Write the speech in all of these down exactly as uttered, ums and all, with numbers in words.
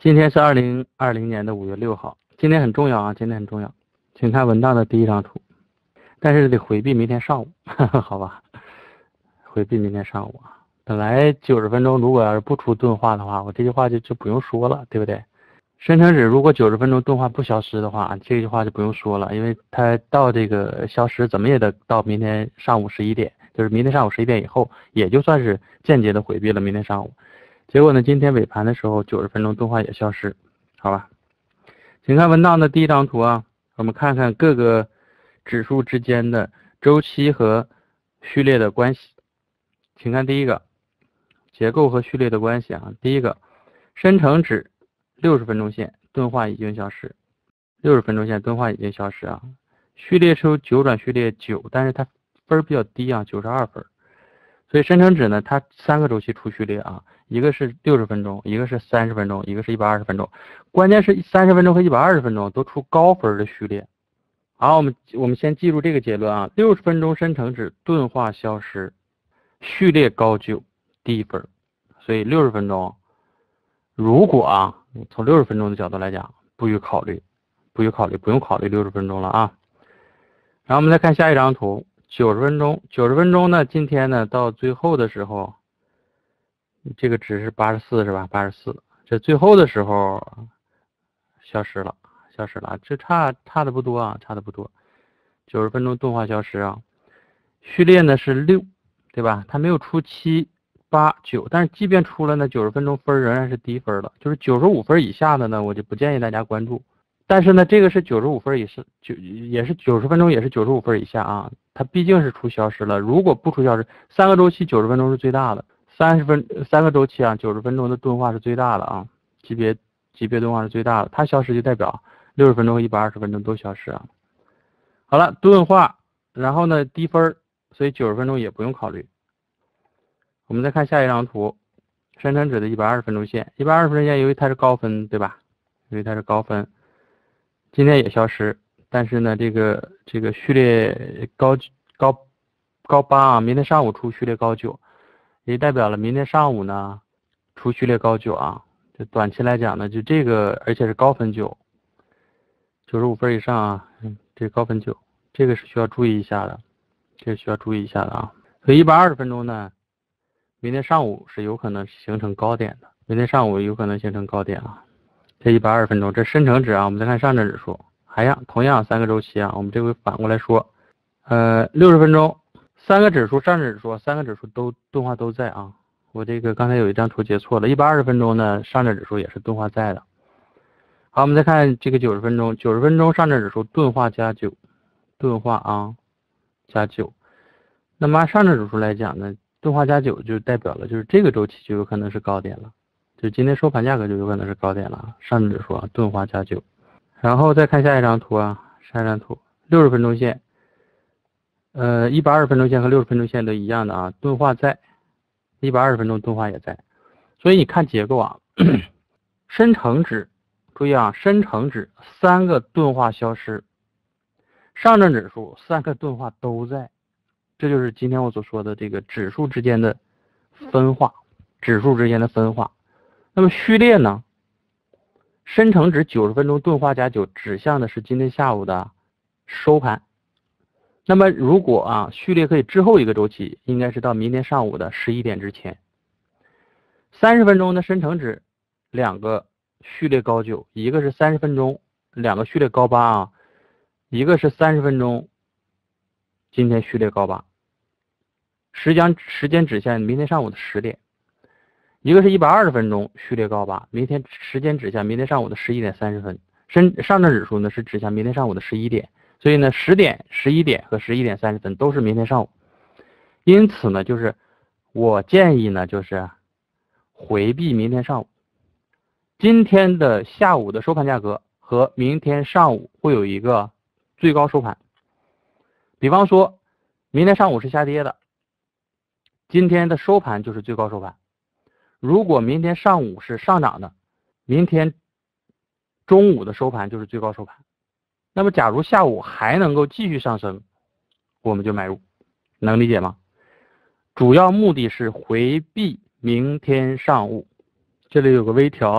今天是二零二零年的五月六号，今天很重要啊，今天很重要，请看文档的第一张图，但是得回避明天上午，呵呵好吧？回避明天上午啊。本来九十分钟如果要是不出钝化的话，我这句话就就不用说了，对不对？深成指如果九十分钟钝化不消失的话，这句话就不用说了，因为它到这个消失怎么也得到明天上午十一点，就是明天上午十一点以后，也就算是间接的回避了明天上午。结果呢，今天尾盘的时候九十分钟钝化也消失，好吧？请看文档的第一张图啊，我们看看各个指数之间的周期和序列的关系。请看第一个结构和序列的关系啊，第一个深成指六十分钟线钝化已经消失，六十分钟线钝化已经消失啊。序列是九转序列九，但是它分比较低啊，九十二分。所以深成指呢，它三个周期出序列啊，一个是六十分钟，一个是三十分钟，一个是一百二十分钟。关键是三十分钟和一百二十分钟都出高分的序列。好，我们我们先记住这个结论啊，六十分钟深成指钝化消失，序列高九低分。所以六十分钟，如果啊，从六十分钟的角度来讲，不予考虑，不予考虑，不用考虑六十分钟了啊。然后我们再看下一张图。九十分钟，九十分钟呢？今天呢，到最后的时候，这个值是八十四是吧？八十四，这最后的时候消失了，消失了，这差差的不多啊，差的不多。九十分钟钝化消失啊，序列呢是六，对吧？它没有出七、八、九，但是即便出了呢，九十分钟分仍然是低分了，就是九十五分以下的呢，我就不建议大家关注。但是呢，这个是九十五分以上，就也是九十分钟，也是九十五分以下啊。它毕竟是出消失了，如果不出消失，三个周期九十分钟是最大的，三十分三个周期啊，九十分钟的钝化是最大的啊，级别级别钝化是最大的，它消失就代表六十分钟和一百二十分钟都消失啊。好了，钝化，然后呢低分，所以九十分钟也不用考虑。我们再看下一张图，深成指的一百二十分钟线，一百二十分钟线由于它是高分，对吧？由于它是高分。今天也消失，但是呢，这个这个序列高高高八啊，明天上午出序列高九，也代表了明天上午呢出序列高九啊。就短期来讲呢，就这个而且是高分九，九十五分以上啊，嗯，这高分九，这个是需要注意一下的，这个需要注意一下的啊。所以一百二十分钟呢，明天上午是有可能形成高点的，明天上午有可能形成高点啊。这一百二十分钟，这深成指啊，我们再看上证指数，还样同样三个周期啊，我们这回反过来说，呃，六十分钟，三个指数，上证指数三个指数都钝化都在啊，我这个刚才有一张图截错了，一百二十分钟呢，上证指数也是钝化在的。好，我们再看这个九十分钟，九十分钟上证指数钝化加九，钝化啊加九，那么按上证指数来讲呢，钝化加九就代表了就是这个周期就有可能是高点了。就今天收盘价格就有可能是高点了，上证指数啊钝化加九，然后再看下一张图啊，下一张图六十分钟线，呃一百二十分钟线和六十分钟线都一样的啊，钝化在，一百二十分钟钝化也在，所以你看结构啊，深成指，注意啊，深成指三个钝化消失，上证指数三个钝化都在，这就是今天我所说的这个指数之间的分化，指数之间的分化。那么序列呢？深成指九十分钟钝化加九指向的是今天下午的收盘。那么如果啊序列可以滞后一个周期，应该是到明天上午的十一点之前。三十分钟的深成指两个序列高九，一个是三十分钟两个序列高八啊，一个是三十分钟今天序列高八。时间时间指向明天上午的十点。一个是一百二十分钟序列高八，明天时间指向明天上午的十一点三十分，深上证指数呢是指向明天上午的十一点，所以呢十点、十一点和十一点三十分都是明天上午。因此呢，就是我建议呢，就是回避明天上午。今天的下午的收盘价格和明天上午会有一个最高收盘。比方说，明天上午是下跌的，今天的收盘就是最高收盘。如果明天上午是上涨的，明天中午的收盘就是最高收盘。那么假如下午还能够继续上升，我们就买入，能理解吗？主要目的是回避明天上午。这里有个微调啊，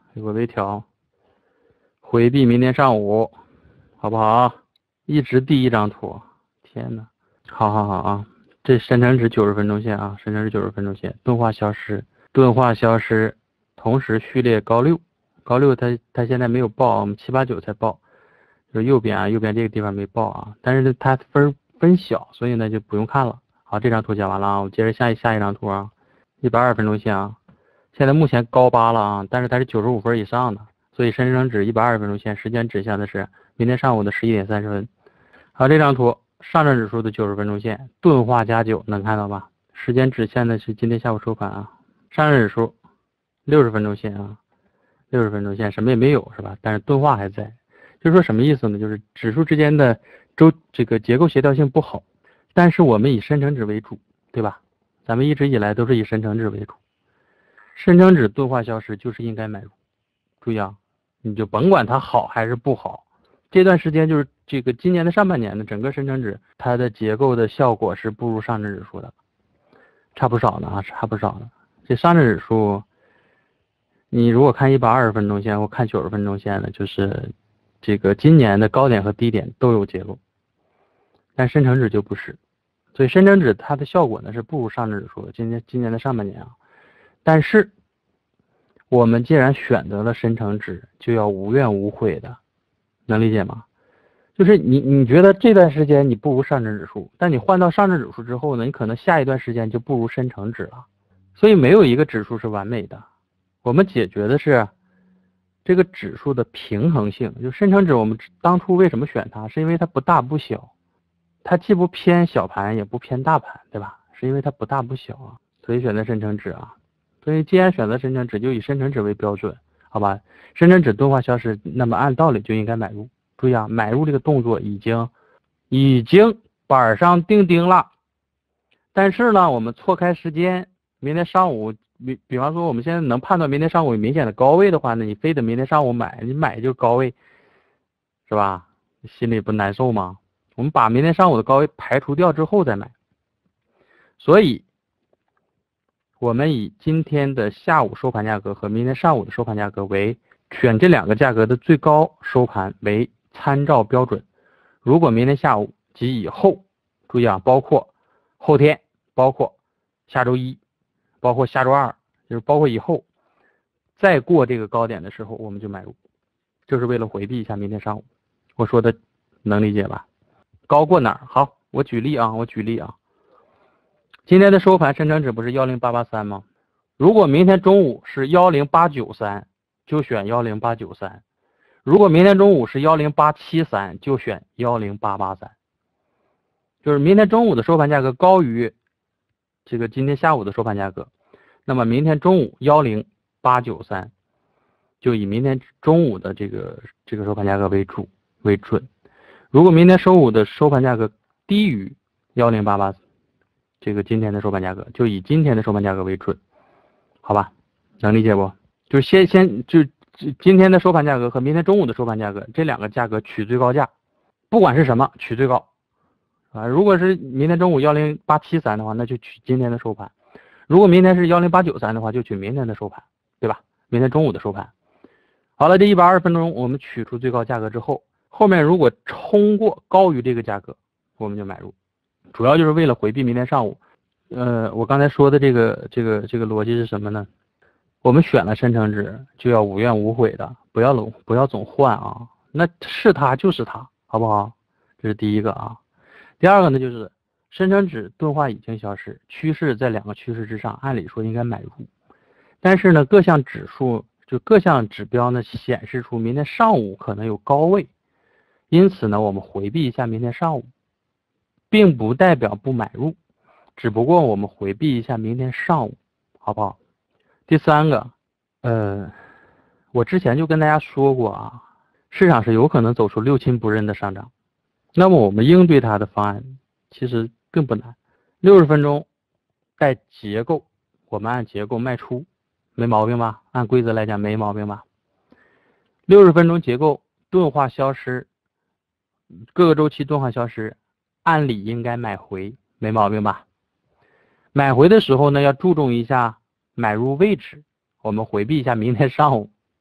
有个微调，回避明天上午，好不好？一直第一张图，天呐，好好好啊！这深成指九十分钟线啊，深成指九十分钟线，钝化消失，钝化消失，同时序列高六，高六它它现在没有报，我们七八九才报，就是右边啊，右边这个地方没报啊，但是它分分小，所以呢就不用看了。好，这张图讲完了啊，我接着下一下一张图啊，一百二十分钟线啊，现在目前高八了啊，但是它是九十五分以上的，所以深成指一百二十分钟线时间指向的是明天上午的十一点三十分。好，这张图上证指数的九十分钟线钝化加九，能看到吧？时间指向的是今天下午收盘啊。上证指数六十分钟线啊，六十分钟线什么也没有是吧？但是钝化还在，就是说什么意思呢？就是指数之间的周这个结构协调性不好，但是我们以深成指为主，对吧？咱们一直以来都是以深成指为主，深成指钝化消失就是应该买入。注意啊，你就甭管它好还是不好，这段时间就是这个今年的上半年的整个深成指它的结构的效果是不如上证指数的，差不少的啊，差不少的。这上证指数，你如果看一百二十分钟线或看九十分钟线的，就是这个今年的高点和低点都有结构，但深成指就不是，所以深成指它的效果呢是不如上证指数的。今年今年的上半年啊，但是我们既然选择了深成指，就要无怨无悔的，能理解吗？就是你你觉得这段时间你不如上证指数，但你换到上证指数之后呢，你可能下一段时间就不如深成指了。所以没有一个指数是完美的，我们解决的是这个指数的平衡性。就深成指我们当初为什么选它，是因为它不大不小，它既不偏小盘也不偏大盘，对吧？是因为它不大不小啊，所以选择深成指啊。所以既然选择深成指，就以深成指为标准，好吧？深成指钝化消失，那么按道理就应该买入。注意啊，买入这个动作已经已经板上钉钉了。但是呢，我们错开时间，明天上午，比比方说我们现在能判断明天上午有明显的高位的话呢，你非得明天上午买，你买就高位，是吧？心里不难受吗？我们把明天上午的高位排除掉之后再买。所以我们以今天的下午收盘价格和明天上午的收盘价格为选这两个价格的最高收盘为参照标准。如果明天下午及以后，注意啊，包括后天，包括下周一，包括下周二，就是包括以后再过这个高点的时候，我们就买入，就是为了回避一下明天上午。我说的能理解吧？高过哪儿？好，我举例啊，我举例啊。今天的收盘深成指不是一零八八三吗？如果明天中午是一零八九三，就选一零八九三；如果明天中午是一零八七三，就选一零八八三。就是明天中午的收盘价格高于这个今天下午的收盘价格，那么明天中午一零八九三就以明天中午的这个这个收盘价格为主为准。如果明天收午的收盘价格低于一零八八，这个今天的收盘价格就以今天的收盘价格为准，好吧？能理解不？就先先就今天的收盘价格和明天中午的收盘价格这两个价格取最高价，不管是什么取最高啊。如果是明天中午一零八七三的话，那就取今天的收盘；如果明天是一零八九三的话，就取明天的收盘，对吧？明天中午的收盘。好了，这一百二十分钟我们取出最高价格之后，后面如果冲过高于这个价格，我们就买入。主要就是为了回避明天上午，呃，我刚才说的这个这个这个逻辑是什么呢？我们选了深成指，就要无怨无悔的，不要总不要总换啊，那是它就是它，好不好？这是第一个啊。第二个呢，就是深成指钝化已经消失，趋势在两个趋势之上，按理说应该买入，但是呢，各项指数就各项指标呢显示出明天上午可能有高位，因此呢，我们回避一下明天上午。并不代表不买入，只不过我们回避一下明天上午，好不好？第三个，呃，我之前就跟大家说过啊，市场是有可能走出六亲不认的上涨，那么我们应对它的方案其实并不难，六十分钟带结构，我们按结构卖出，没毛病吧？按规则来讲没毛病吧？六十分钟结构钝化消失，各个周期钝化消失。按理应该买回，没毛病吧？买回的时候呢，要注重一下买入位置，我们回避一下明天上午，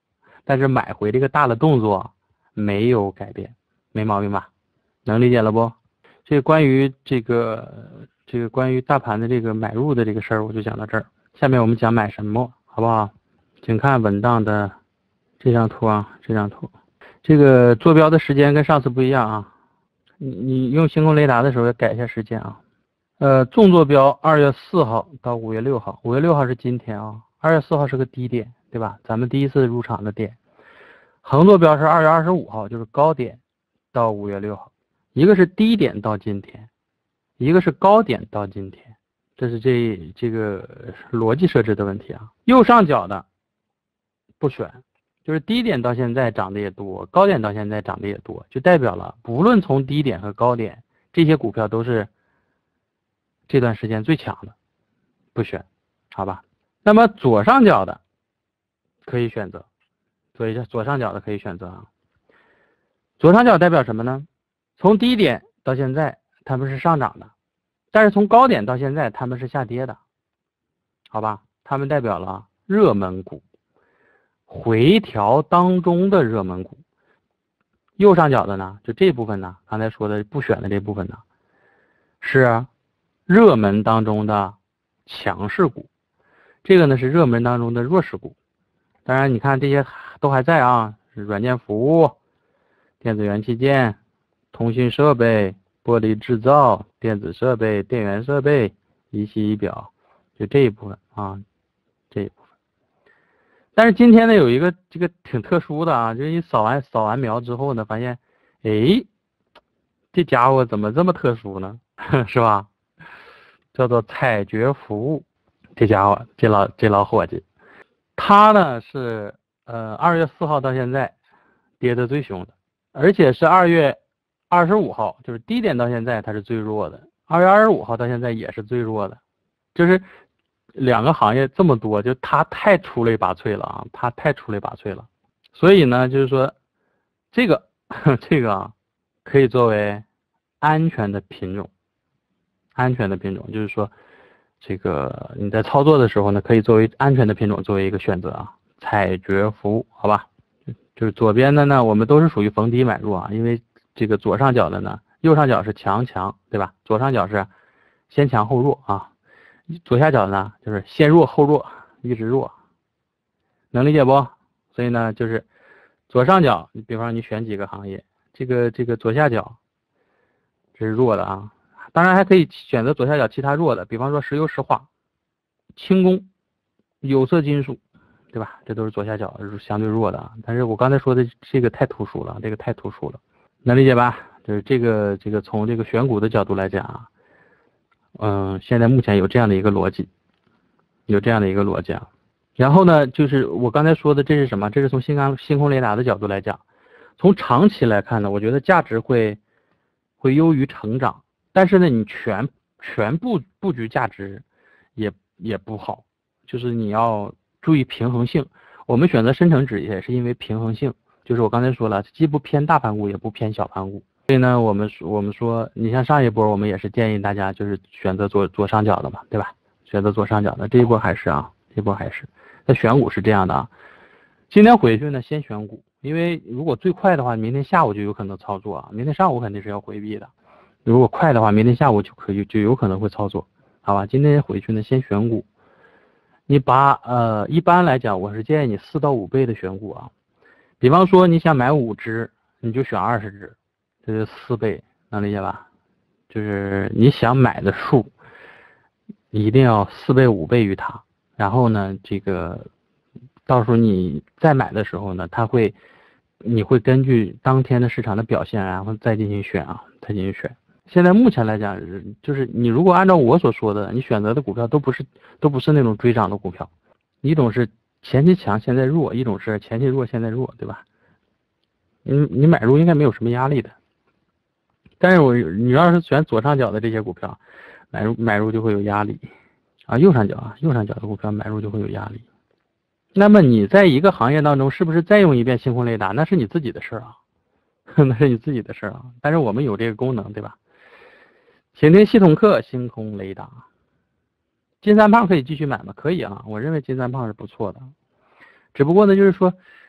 但是买回这个大的动作没有改变，没毛病吧？能理解了不？这关于这个这个关于大盘的这个买入的这个事儿，我就讲到这儿。下面我们讲买什么，好不好？请看文档的这张图啊，这张图，这个坐标的时间跟上次不一样啊。你你用星空雷达的时候要改一下时间啊。呃，纵坐标二月四号到五月六号，五月六号是今天啊，二月四号是个低点，对吧？咱们第一次入场的点。横坐标是二月二十五号，就是高点到五月六号，一个是低点到今天，一个是高点到今天，这是这这个逻辑设置的问题啊。右上角的不选，就是低点到现在涨的也多，高点到现在涨的也多，就代表了不论从低点和高点，这些股票都是这段时间最强的，不选，好吧？那么左上角的可以选择，左一下左上角的可以选择啊。左上角代表什么呢？从低点到现在他们是上涨的，但是从高点到现在他们是下跌的，好吧？他们代表了热门股，回调当中的热门股。右上角的呢，就这部分呢，刚才说的不选的这部分呢，是热门当中的强势股，这个呢是热门当中的弱势股。当然你看这些都还在啊，软件服务、电子元器件、通讯设备、玻璃制造、电子设备、电源设备、仪器仪表，就这一部分啊，这一部分。但是今天呢有一个这个挺特殊的啊，就是你扫完扫完描之后呢，发现，哎，这家伙怎么这么特殊呢？是吧？叫做采掘服务，这家伙，这老这老伙计，他呢是呃二月四号到现在跌得最凶的，而且是二月二十五号，就是低点到现在它是最弱的，二月二十五号到现在也是最弱的，就是两个行业这么多，就他太出类拔萃了啊，他太出类拔萃了，所以呢就是说这个这个啊可以作为安全的品种。安全的品种就是说，这个你在操作的时候呢，可以作为安全的品种作为一个选择啊。采掘服务，好吧，就是左边的呢，我们都是属于逢低买入啊，因为这个左上角的呢，右上角是强强，对吧？左上角是先强后弱啊，左下角呢就是先弱后弱，一直弱，能理解不？所以呢，就是左上角，你比方说你选几个行业，这个这个左下角这是弱的啊。当然还可以选择左下角其他弱的，比方说石油石化、轻工、有色金属，对吧？这都是左下角相对弱的啊。但是我刚才说的这个太突出了，这个太突出了，能理解吧？就是这个这个从这个选股的角度来讲啊，嗯，现在目前有这样的一个逻辑，有这样的一个逻辑啊。然后呢，就是我刚才说的这是什么？这是从星空星空雷达的角度来讲，从长期来看呢，我觉得价值会会优于成长。但是呢，你全全部布局价值也也不好，就是你要注意平衡性。我们选择深成指也是因为平衡性，就是我刚才说了，既不偏大盘股，也不偏小盘股。所以呢，我们我们说，你像上一波，我们也是建议大家就是选择左左上角的嘛，对吧？选择左上角的，这一波还是啊，这一波还是。那选股是这样的啊，今天回去呢，先选股，因为如果最快的话，明天下午就有可能操作啊，明天上午肯定是要回避的。如果快的话，明天下午就可以就有可能会操作，好吧？今天回去呢，先选股。你把呃，一般来讲，我是建议你四到五倍的选股啊。比方说你想买五只，你就选二十只，这是四倍，能理解吧？就是你想买的数，一定要四倍五倍于它。然后呢，这个到时候你再买的时候呢，它会，你会根据当天的市场的表现，然后再进行选啊，再进行选。现在目前来讲，就是你如果按照我所说的，你选择的股票都不是都不是那种追涨的股票，一种是前期强现在弱，一种是前期弱现在弱，对吧？你你买入应该没有什么压力的。但是我你要是选左上角的这些股票，买入买入就会有压力啊，右上角啊右上角的股票买入就会有压力。那么你在一个行业当中是不是再用一遍星空雷达，那是你自己的事儿啊，那是你自己的事儿啊。但是我们有这个功能，对吧？请听系统课星空雷达。金三胖可以继续买吗？可以啊，我认为金三胖是不错的。只不过呢，就是说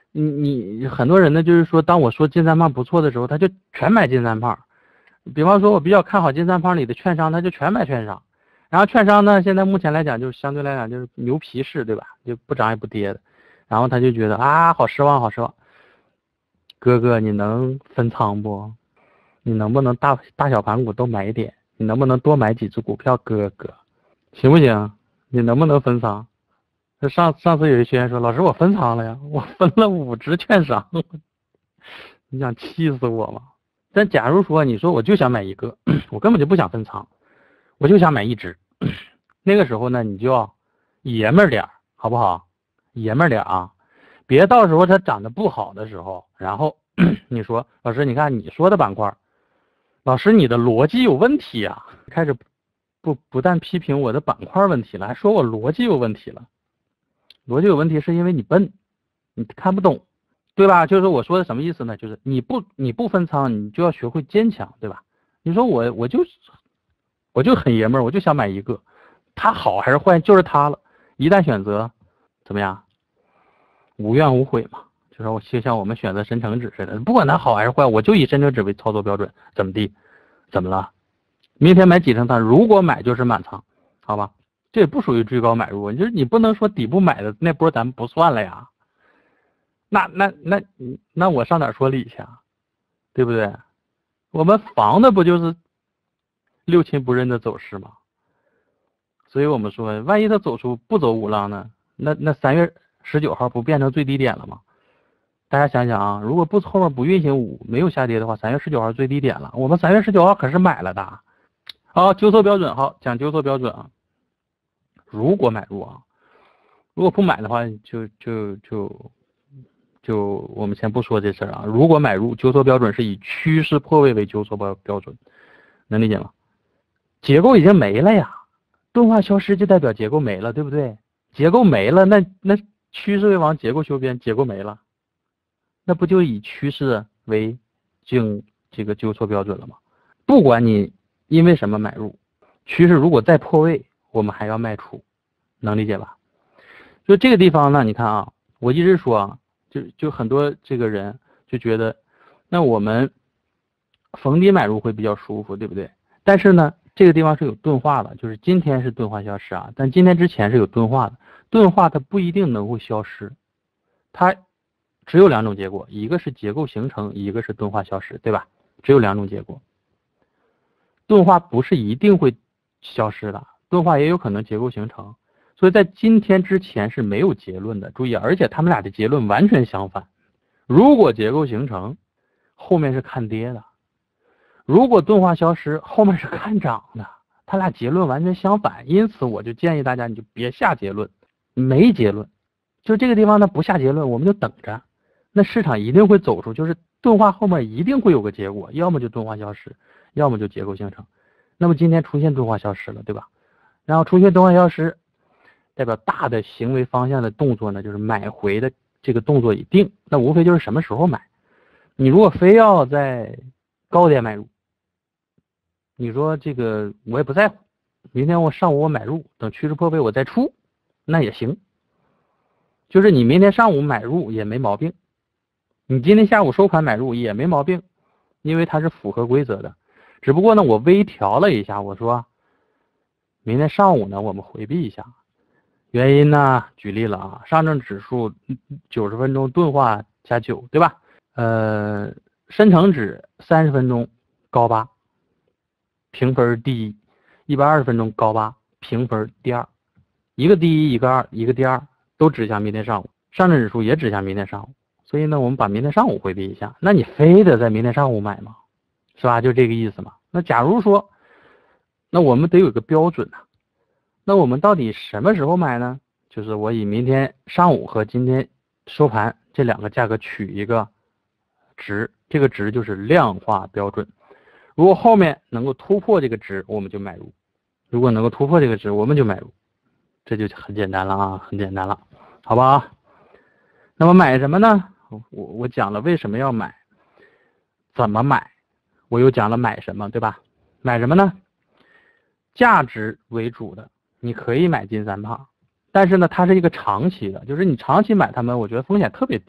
你你很多人呢，就是说，当我说金三胖不错的时候，他就全买金三胖。比方说，我比较看好金三胖里的券商，他就全买券商。然后券商呢，现在目前来讲，就相对来讲就是牛皮式，对吧？就不涨也不跌的。然后他就觉得啊，好失望，好失望。哥哥，你能分仓不？你能不能大大小盘股都买一点？你能不能多买几只股票？哥哥，行不行？你能不能分仓？上上次有一学员说，老师我分仓了呀，我分了五只券商，你想气死我吗？但假如说你说我就想买一个，我根本就不想分仓，我就想买一只，那个时候呢，你就要爷们儿点儿，好不好？爷们儿点儿啊，别到时候它涨得不好的时候，然后你说老师，你看你说的板块，老师你的逻辑有问题啊，开始不不但批评我的板块问题了，还说我逻辑有问题了。逻辑有问题是因为你笨，你看不懂，对吧？就是我说的什么意思呢？就是你不你不分仓，你就要学会坚强，对吧？你说我我就我就很爷们儿，我就想买一个，它好还是坏就是它了。一旦选择，怎么样？无怨无悔嘛。就是我就像我们选择深成指似的，不管它好还是坏，我就以深成指为操作标准，怎么地？怎么了？明天买几成仓？如果买就是满仓，好吧？这也不属于追高买入，就是你不能说底部买的那波咱们不算了呀。那那那那我上哪说理去啊？对不对？我们防的不就是六亲不认的走势吗？所以我们说，万一它走出不走五浪呢？那那三月十九号不变成最低点了吗？大家想想啊，如果不后面不运行五没有下跌的话，三月十九号最低点了。我们三月十九号可是买了的。好，纠错标准，好，讲纠错标准啊。如果买入啊，如果不买的话，就就就就我们先不说这事儿啊。如果买入，纠错标准是以趋势破位为纠错标标准，能理解吗？结构已经没了呀，钝化消失就代表结构没了，对不对？结构没了，那那趋势为王，结构修边，结构没了，那不就以趋势为经这个纠错标准了吗？不管你因为什么买入，趋势如果再破位，我们还要卖出，能理解吧？就这个地方呢，你看啊，我一直说啊，就就很多这个人就觉得，那我们逢低买入会比较舒服，对不对？但是呢，这个地方是有钝化的，就是今天是钝化消失啊，但今天之前是有钝化的，钝化它不一定能够消失，它只有两种结果，一个是结构形成，一个是钝化消失，对吧？只有两种结果，钝化不是一定会消失的，钝化也有可能结构形成。所以在今天之前是没有结论的，注意，而且他们俩的结论完全相反。如果结构形成，后面是看跌的；如果钝化消失，后面是看涨的。他俩结论完全相反，因此我就建议大家，你就别下结论，没结论，就这个地方呢不下结论，我们就等着，那市场一定会走出，就是钝化后面一定会有个结果，要么就钝化消失，要么就结构形成。那么今天出现钝化消失了，对吧？然后出现钝化消失，代表大的行为方向的动作呢，就是买回的这个动作已定，那无非就是什么时候买。你如果非要在高点买入，你说这个我也不在乎，明天我上午我买入，等趋势破位我再出，那也行。就是你明天上午买入也没毛病，你今天下午收盘买入也没毛病，因为它是符合规则的。只不过呢，我微调了一下，我说明天上午呢我们回避一下。原因呢？举例了啊，上证指数九十分钟钝化加九，对吧？呃，深成指三十分钟高八，评分第一；一百二十分钟高八，评分第二。一个第一，一个二，一个第二，都指向明天上午。上证指数也指向明天上午，所以呢，我们把明天上午回避一下。那你非得在明天上午买吗？是吧？就这个意思嘛。那假如说，那我们得有个标准啊。那我们到底什么时候买呢？就是我以明天上午和今天收盘这两个价格取一个值，这个值就是量化标准。如果后面能够突破这个值，我们就买入；如果能够突破这个值，我们就买入。这就很简单了啊，很简单了，好吧？那么买什么呢？我我讲了为什么要买，怎么买，我又讲了买什么，对吧？买什么呢？价值为主的。你可以买金三胖，但是呢，它是一个长期的，就是你长期买它们，我觉得风险特别低啊，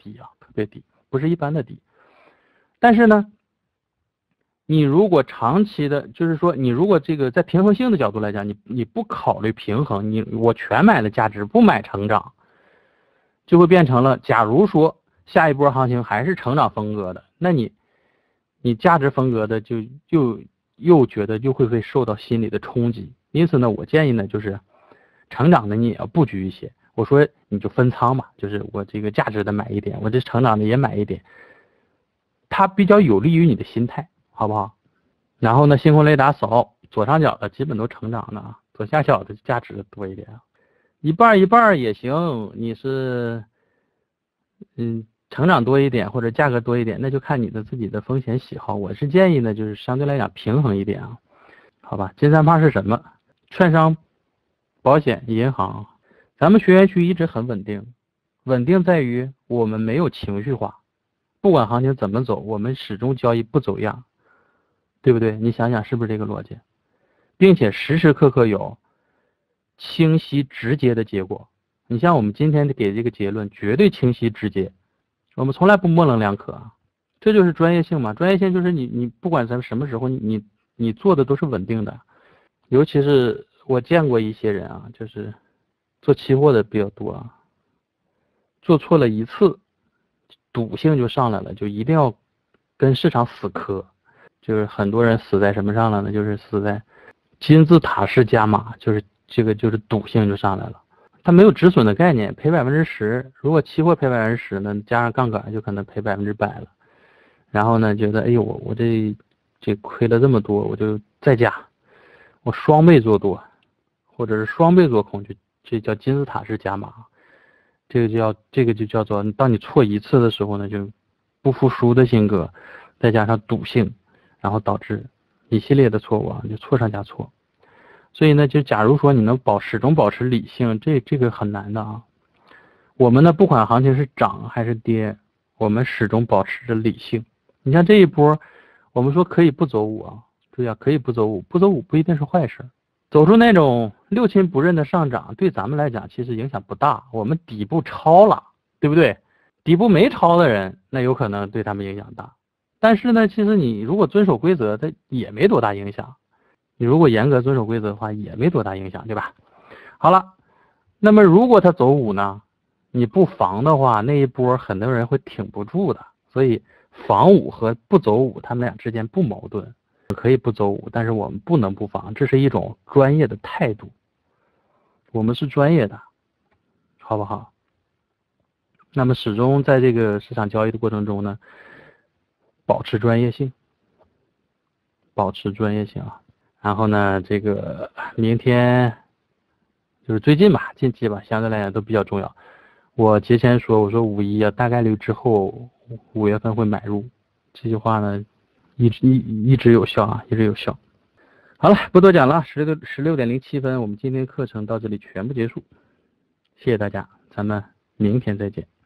别低，不是一般的低。但是呢，你如果长期的，就是说你如果这个在平衡性的角度来讲，你你不考虑平衡，你我全买了价值，不买成长，就会变成了，假如说下一波行情还是成长风格的，那你你价值风格的就又又觉得又会会受到心理的冲击。因此呢，我建议呢就是成长的你也要布局一些。我说你就分仓嘛，就是我这个价值的买一点，我这成长的也买一点，它比较有利于你的心态，好不好？然后呢，星空雷达扫左上角的基本都成长的，左下角的价值多一点，一半一半也行。你是嗯成长多一点或者价格多一点，那就看你的自己的风险喜好。我是建议呢，就是相对来讲平衡一点啊，好吧？金三胖是什么？券商、保险、银行。咱们学员区一直很稳定，稳定在于我们没有情绪化，不管行情怎么走，我们始终交易不走样，对不对？你想想是不是这个逻辑？并且时时刻刻有清晰直接的结果。你像我们今天给这个结论，绝对清晰直接，我们从来不模棱两可啊，这就是专业性嘛。专业性就是你你不管在什么时候，你你你做的都是稳定的。尤其是我见过一些人啊，就是做期货的比较多啊，做错了一次，赌性就上来了，就一定要跟市场死磕。就是很多人死在什么上了呢？就是死在金字塔式加码，就是这个就是赌性就上来了。他没有止损的概念，赔百分之十，如果期货赔百分之十呢，加上杠杆就可能赔百分之百了。然后呢，觉得哎呦我我这这亏了这么多，我就再加，我双倍做多，或者是双倍做空，就这叫金字塔式加码。这个就叫这个就叫做，当你错一次的时候呢，就不服输的性格，再加上赌性，然后导致一系列的错误啊，就错上加错。所以呢，就假如说你能保始终保持理性，这这个很难的啊。我们呢，不管行情是涨还是跌，我们始终保持着理性。你像这一波，我们说可以不走五啊，注意啊，可以不走五，不走五不一定是坏事。走出那种六亲不认的上涨，对咱们来讲其实影响不大。我们底部超了，对不对？底部没超的人，那有可能对他们影响大。但是呢，其实你如果遵守规则，它也没多大影响。你如果严格遵守规则的话，也没多大影响，对吧？好了，那么如果它走五呢，你不防的话，那一波很多人会挺不住的。所以防五和不走五，他们俩之间不矛盾。可以不走五，但是我们不能不防，这是一种专业的态度。我们是专业的，好不好？那么始终在这个市场交易的过程中呢，保持专业性，保持专业性啊。然后呢，这个明天就是最近吧，近期吧，相对来讲都比较重要。我节前说，我说五一啊，大概率之后五月份会买入，这句话呢。一直一一直有效啊，一直有效。好了，不多讲了，十六十六点零七分，我们今天课程到这里全部结束，谢谢大家，咱们明天再见。